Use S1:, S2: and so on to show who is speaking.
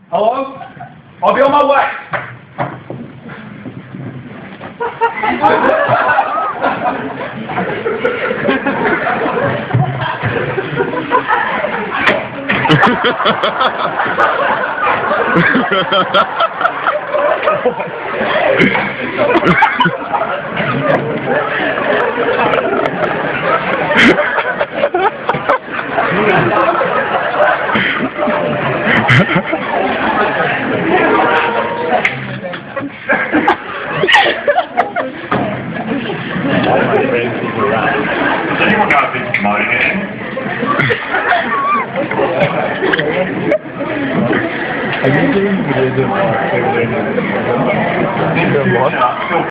S1: Hello? I'll be on my way.
S2: Has anyone got a big promoting it?
S3: Are you doing videos of